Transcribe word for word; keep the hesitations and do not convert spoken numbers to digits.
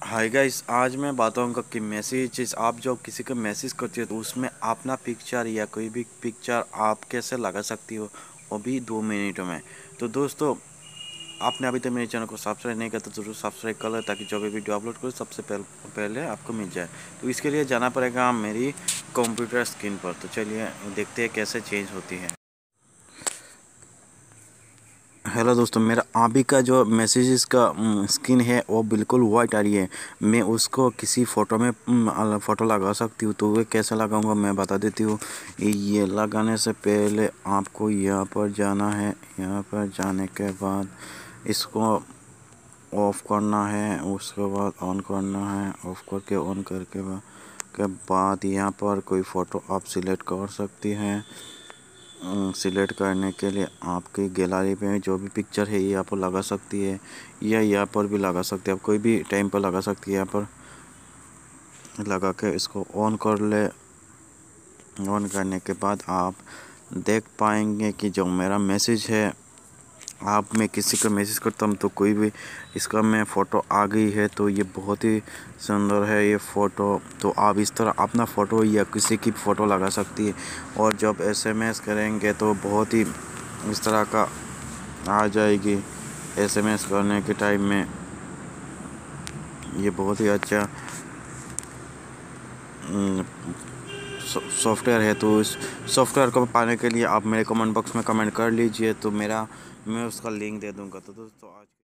Hi guys, आज मैं बताऊंगा कि मैसेज आप जो किसी को मैसेज करते हो तो उसमें अपना पिक्चर या कोई भी पिक्चर आप कैसे लगा सकती हो, वो भी दो मिनटों में। तो दोस्तों, आपने अभी तक मेरे चैनल को सब्सक्राइब नहीं किया तो जरूर सब्सक्राइब कर लो, ताकि जो भी वीडियो अपलोड करो सबसे पहले पहले आपको मिल जाए। तो इसके लिए जाना पड़ेगा मेरी कंप्यूटर स्क्रीन पर। तो चलिए देखते हैं कैसे चेंज होती है। हेलो दोस्तों, मेरा अभी का जो मैसेजेस का स्क्रीन है वो बिल्कुल वाइट आ रही है। मैं उसको किसी फ़ोटो में फ़ोटो लगा सकती हूँ, तो वे कैसे लगाऊंगा मैं बता देती हूँ। ये लगाने से पहले आपको यहाँ पर जाना है। यहाँ पर जाने के बाद इसको ऑफ़ करना है, उसके बाद ऑन करना है। ऑफ़ करके ऑन करके बाद के बाद यहाँ पर कोई फ़ोटो आप सिलेक्ट कर सकती हैं। सिलेक्ट करने के लिए आपकी गैलरी में जो भी पिक्चर है ये यहाँ पर लगा सकती है, या यहाँ पर भी लगा सकती है। आप कोई भी टाइम पर लगा सकती है। यहाँ पर लगा के इसको ऑन कर ले। ऑन करने के बाद आप देख पाएंगे कि जो मेरा मैसेज है, आप मैं किसी को मैसेज करता हूँ तो कोई भी इसका मैं फ़ोटो आ गई है। तो ये बहुत ही सुंदर है ये फ़ोटो। तो आप इस तरह अपना फ़ोटो या किसी की फ़ोटो लगा सकती है। और जब एसएमएस करेंगे तो बहुत ही इस तरह का आ जाएगी। एसएमएस करने के टाइम में ये बहुत ही अच्छा सॉफ्टवेयर है। तो इस सॉफ्टवेयर को पाने के लिए आप मेरे कमेंट बॉक्स में कमेंट कर लीजिए, तो मेरा मैं उसका लिंक दे दूँगा। तो दोस्तों आज